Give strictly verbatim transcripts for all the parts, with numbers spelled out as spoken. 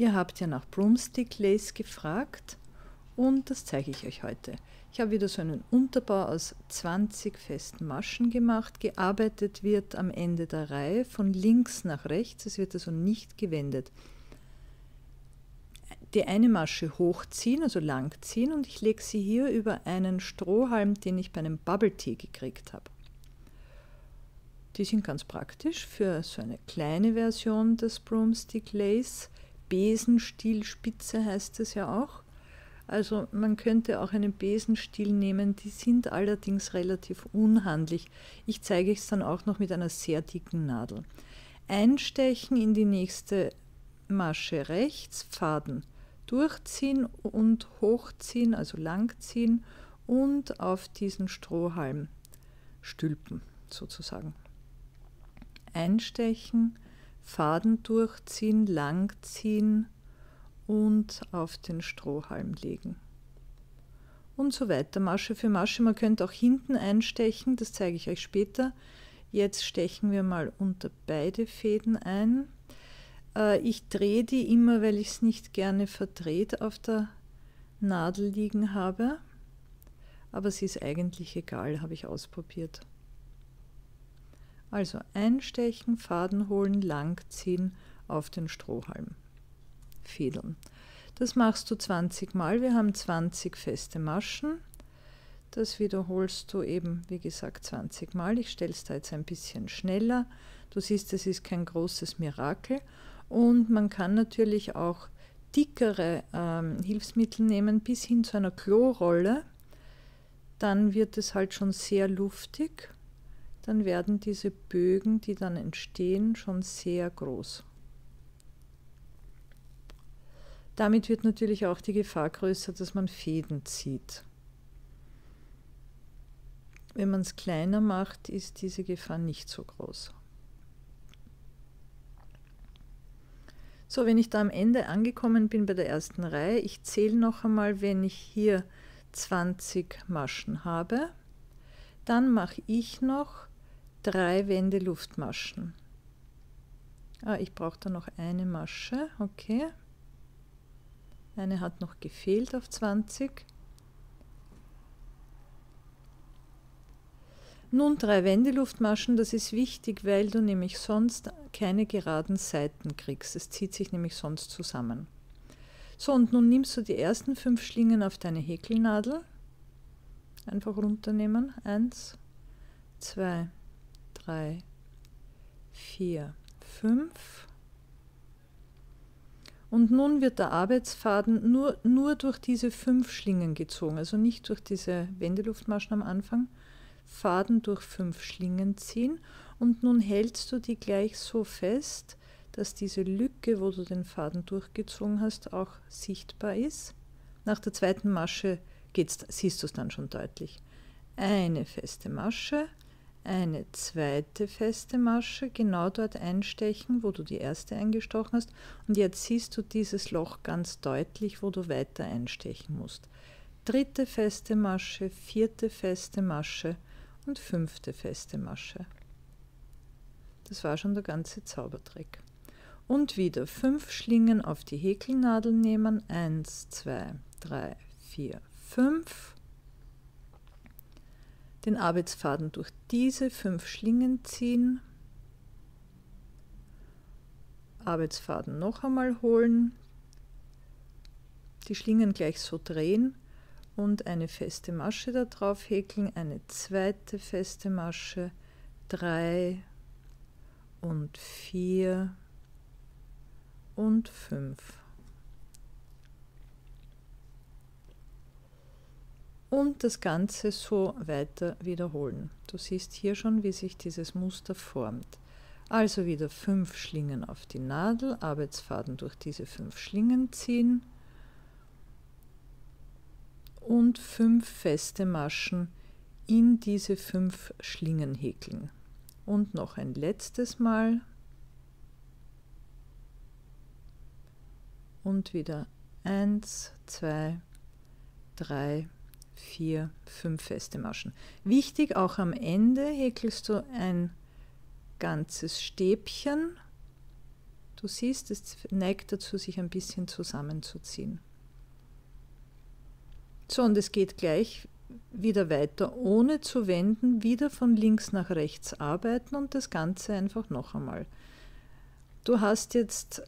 Ihr habt ja nach Broomstick Lace gefragt und das zeige ich euch heute. Ich habe wieder so einen Unterbau aus zwanzig festen Maschen gemacht. Gearbeitet wird am Ende der Reihe von links nach rechts. Es wird also nicht gewendet. Die eine Masche hochziehen, also lang ziehen, und ich lege sie hier über einen Strohhalm, den ich bei einem Bubble Tea gekriegt habe. Die sind ganz praktisch für so eine kleine Version des Broomstick Lace. Besenstielspitze heißt es ja auch. Also man könnte auch einen Besenstiel nehmen, die sind allerdings relativ unhandlich. Ich zeige es dann auch noch mit einer sehr dicken Nadel. Einstechen in die nächste Masche rechts, Faden durchziehen und hochziehen, also langziehen und auf diesen Strohhalm stülpen sozusagen. Einstechen, Faden durchziehen, langziehen und auf den Strohhalm legen. Und so weiter, Masche für Masche. Man könnte auch hinten einstechen, das zeige ich euch später. Jetzt stechen wir mal unter beide Fäden ein. Ich drehe die immer, weil ich es nicht gerne verdreht auf der Nadel liegen habe. Aber es ist eigentlich egal, habe ich ausprobiert. Also einstechen, Faden holen, langziehen, auf den Strohhalm fädeln. Das machst du zwanzig Mal. Wir haben zwanzig feste Maschen. Das wiederholst du eben, wie gesagt, zwanzig Mal. Ich stelle es da jetzt ein bisschen schneller. Du siehst, es ist kein großes Mirakel. Und man kann natürlich auch dickere ähm, Hilfsmittel nehmen, bis hin zu einer Klorolle. Dann wird es halt schon sehr luftig. Dann werden diese Bögen, die dann entstehen, schon sehr groß. Damit wird natürlich auch die Gefahr größer, dass man Fäden zieht. Wenn man es kleiner macht, ist diese Gefahr nicht so groß. So, wenn ich da am Ende angekommen bin bei der ersten Reihe, ich zähle noch einmal, wenn ich hier zwanzig Maschen habe, dann mache ich noch drei Wendeluftmaschen. Ah, ich brauche da noch eine Masche, okay. Eine hat noch gefehlt auf zwanzig. Nun drei Wendeluftmaschen, das ist wichtig, weil du nämlich sonst keine geraden Seiten kriegst. Es zieht sich nämlich sonst zusammen. So, und nun nimmst du die ersten fünf Schlingen auf deine Häkelnadel. Einfach runternehmen. Eins, zwei, drei, vier, fünf. Und nun wird der Arbeitsfaden nur, nur durch diese fünf Schlingen gezogen, also nicht durch diese Wendeluftmaschen am Anfang. Faden durch fünf Schlingen ziehen und nun hältst du die gleich so fest, dass diese Lücke, wo du den Faden durchgezogen hast, auch sichtbar ist. Nach der zweiten Masche geht's, siehst du es dann schon deutlich. Eine feste Masche, eine zweite feste Masche, genau dort einstechen, wo du die erste eingestochen hast. Und jetzt siehst du dieses Loch ganz deutlich, wo du weiter einstechen musst. Dritte feste Masche, vierte feste Masche und fünfte feste Masche. Das war schon der ganze Zaubertrick. Und wieder fünf Schlingen auf die Häkelnadel nehmen. Eins, zwei, drei, vier, fünf. Den Arbeitsfaden durch diese fünf Schlingen ziehen. Arbeitsfaden noch einmal holen. Die Schlingen gleich so drehen. Und eine feste Masche da drauf häkeln, eine zweite feste Masche, drei und vier und fünf. Und das Ganze so weiter wiederholen. Du siehst hier schon, wie sich dieses Muster formt. Also wieder fünf Schlingen auf die Nadel, Arbeitsfaden durch diese fünf Schlingen ziehen. Und fünf feste Maschen in diese fünf Schlingen häkeln. Und noch ein letztes Mal. Und wieder eins, zwei, drei, vier, fünf feste Maschen. Wichtig, auch am Ende häkelst du ein ganzes Stäbchen. Du siehst, es neigt dazu, sich ein bisschen zusammenzuziehen. So, und es geht gleich wieder weiter, ohne zu wenden, wieder von links nach rechts arbeiten und das Ganze einfach noch einmal. Du hast jetzt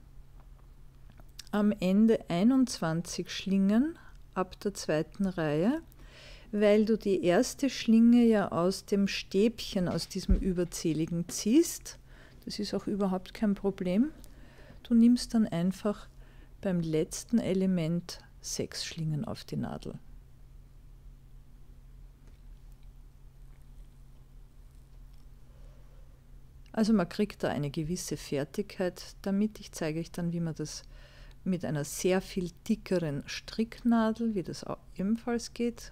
am Ende einundzwanzig Schlingen ab der zweiten Reihe, weil du die erste Schlinge ja aus dem Stäbchen, aus diesem überzähligen ziehst. Das ist auch überhaupt kein Problem. Du nimmst dann einfach beim letzten Element sechs Schlingen auf die Nadel. Also man kriegt da eine gewisse Fertigkeit damit. Ich zeige euch dann, wie man das mit einer sehr viel dickeren Stricknadel, wie das auch ebenfalls geht.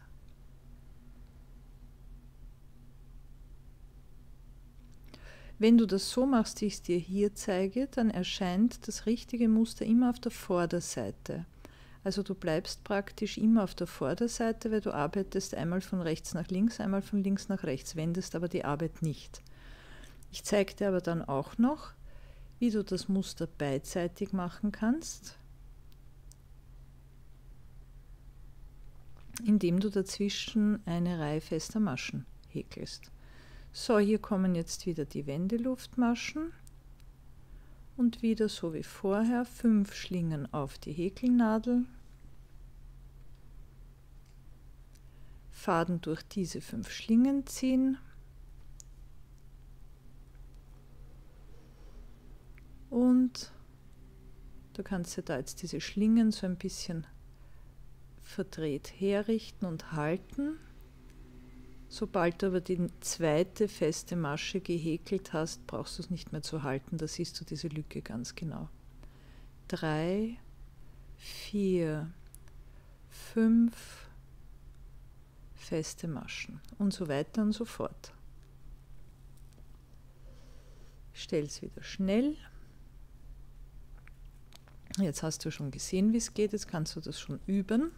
Wenn du das so machst, wie ich es dir hier zeige, dann erscheint das richtige Muster immer auf der Vorderseite. Also du bleibst praktisch immer auf der Vorderseite, weil du arbeitest einmal von rechts nach links, einmal von links nach rechts, wendest aber die Arbeit nicht. Ich zeige dir aber dann auch noch, wie du das Muster beidseitig machen kannst, indem du dazwischen eine Reihe fester Maschen häkelst. So, hier kommen jetzt wieder die Wendeluftmaschen und wieder so wie vorher fünf Schlingen auf die Häkelnadel, Faden durch diese fünf Schlingen ziehen und du kannst dir da jetzt diese Schlingen so ein bisschen verdreht herrichten und halten. Sobald du aber die zweite feste Masche gehäkelt hast, brauchst du es nicht mehr zu halten, da siehst du diese Lücke ganz genau. Drei, vier, fünf feste Maschen und so weiter und so fort. Stell es wieder schnell. Jetzt hast du schon gesehen, wie es geht, jetzt kannst du das schon üben.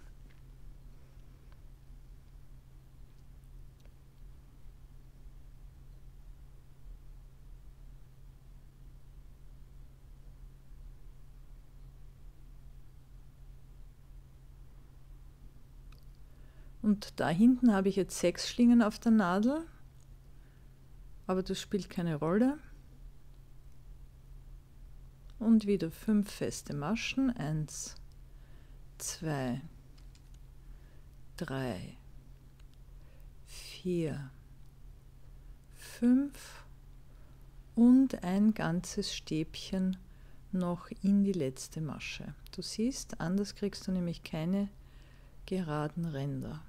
Und da hinten habe ich jetzt sechs Schlingen auf der Nadel, aber das spielt keine Rolle. Und wieder fünf feste Maschen, eins, zwei, drei, vier, fünf und ein ganzes Stäbchen noch in die letzte Masche. Du siehst, anders kriegst du nämlich keine geraden Ränder.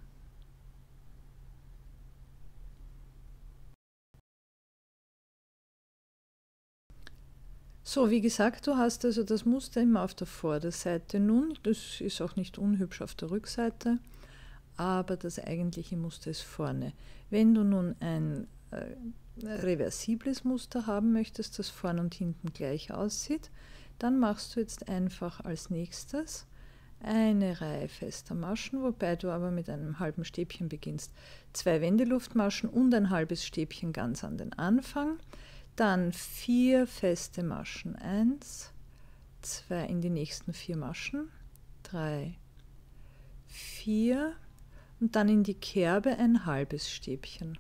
So, wie gesagt, du hast also das Muster immer auf der Vorderseite nun, das ist auch nicht unhübsch auf der Rückseite, aber das eigentliche Muster ist vorne. Wenn du nun ein äh, reversibles Muster haben möchtest, das vorne und hinten gleich aussieht, dann machst du jetzt einfach als nächstes eine Reihe fester Maschen, wobei du aber mit einem halben Stäbchen beginnst. Zwei Wendeluftmaschen und ein halbes Stäbchen ganz an den Anfang. Dann vier feste Maschen, eins, zwei in die nächsten vier Maschen, drei, vier und dann in die Kerbe ein halbes Stäbchen.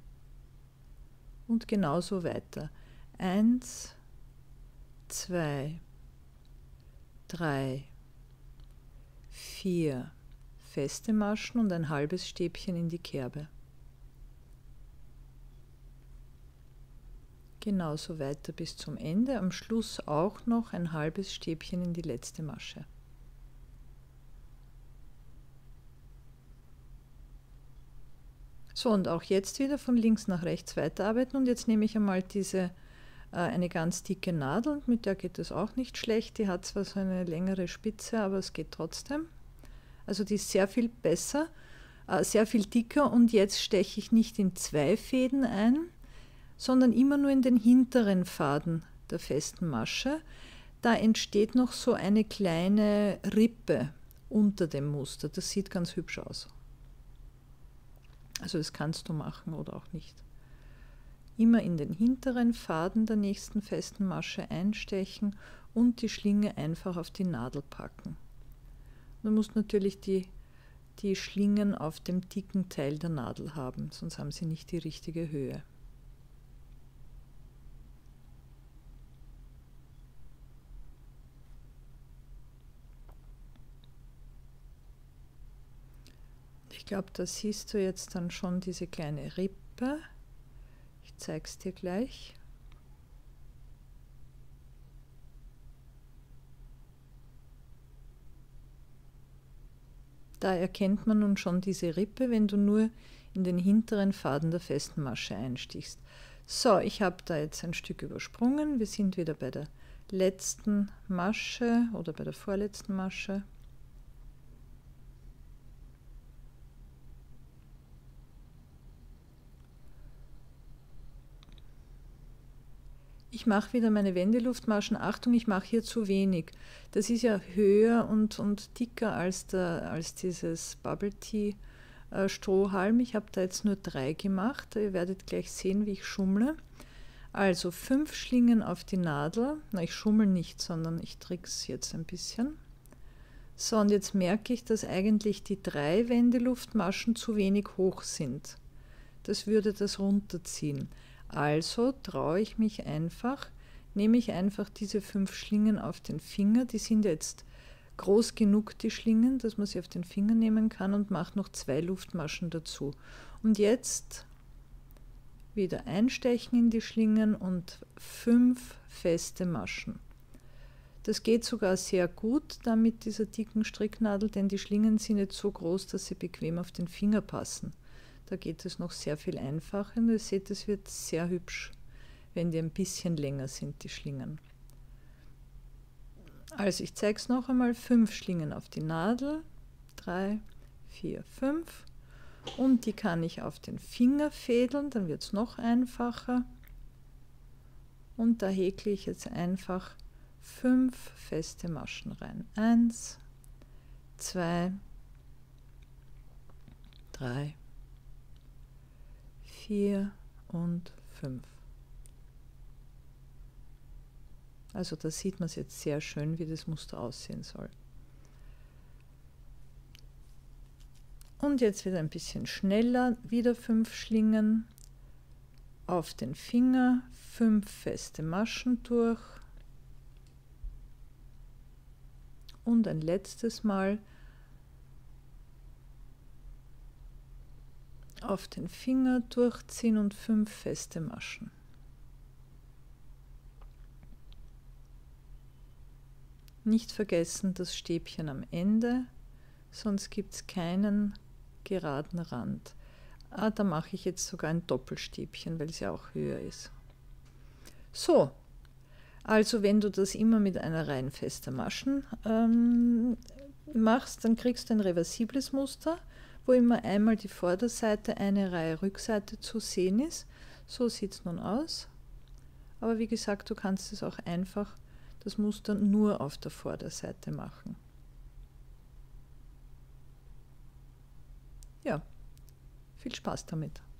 Und genauso weiter. eins, zwei, drei, vier feste Maschen und ein halbes Stäbchen in die Kerbe. Genauso weiter bis zum Ende, am Schluss auch noch ein halbes Stäbchen in die letzte Masche. So, und auch jetzt wieder von links nach rechts weiterarbeiten und jetzt nehme ich einmal diese, äh, eine ganz dicke Nadel, mit der geht es auch nicht schlecht, die hat zwar so eine längere Spitze, aber es geht trotzdem. Also die ist sehr viel besser, äh, sehr viel dicker und jetzt steche ich nicht in zwei Fäden ein, sondern immer nur in den hinteren Faden der festen Masche. Da entsteht noch so eine kleine Rippe unter dem Muster. Das sieht ganz hübsch aus. Also das kannst du machen oder auch nicht. immer in den hinteren Faden der nächsten festen Masche einstechen und die Schlinge einfach auf die Nadel packen. Du musst natürlich die, die Schlingen auf dem dicken Teil der Nadel haben, sonst haben sie nicht die richtige Höhe. Ich glaube, da siehst du jetzt dann schon diese kleine Rippe. Ich zeige es dir gleich. Da erkennt man nun schon diese Rippe, wenn du nur in den hinteren Faden der festen Masche einstichst. So, ich habe da jetzt ein Stück übersprungen. Wir sind wieder bei der letzten Masche oder bei der vorletzten Masche. Ich mache wieder meine Wendeluftmaschen. Achtung, ich mache hier zu wenig. Das ist ja höher und, und dicker als, der, als dieses Bubble Tea äh, Strohhalm. Ich habe da jetzt nur drei gemacht. Ihr werdet gleich sehen, wie ich schummle. Also fünf Schlingen auf die Nadel. Na, ich schummel nicht, sondern ich trickse jetzt ein bisschen. So, und jetzt merke ich, dass eigentlich die drei Wendeluftmaschen zu wenig hoch sind. Das würde das runterziehen. Also traue ich mich einfach, nehme ich einfach diese fünf Schlingen auf den Finger, die sind jetzt groß genug, die Schlingen, dass man sie auf den Finger nehmen kann, und mache noch zwei Luftmaschen dazu. Und jetzt wieder einstechen in die Schlingen und fünf feste Maschen. Das geht sogar sehr gut da mit dieser dicken Stricknadel, denn die Schlingen sind jetzt so groß, dass sie bequem auf den Finger passen. Da geht es noch sehr viel einfacher. Und ihr seht, es wird sehr hübsch, wenn die ein bisschen länger sind, die Schlingen. Also ich zeige es noch einmal. Fünf Schlingen auf die Nadel. Drei, vier, fünf. Und die kann ich auf den Finger fädeln, dann wird es noch einfacher. Und da häkle ich jetzt einfach fünf feste Maschen rein. Eins, zwei, drei, vier und fünf. Also da sieht man es jetzt sehr schön, wie das Muster aussehen soll. Und jetzt wieder ein bisschen schneller, wieder fünf Schlingen auf den Finger, fünf feste Maschen durch und ein letztes Mal auf den Finger durchziehen und fünf feste Maschen. Nicht vergessen das Stäbchen am Ende, sonst gibt es keinen geraden Rand. Ah, da mache ich jetzt sogar ein Doppelstäbchen, weil es ja auch höher ist. So, also wenn du das immer mit einer Reihe fester Maschen ähm, machst, dann kriegst du ein reversibles Muster, wo immer einmal die Vorderseite, eine Reihe Rückseite zu sehen ist. So sieht es nun aus. Aber wie gesagt, du kannst es auch einfach das Muster nur auf der Vorderseite machen. Ja, viel Spaß damit.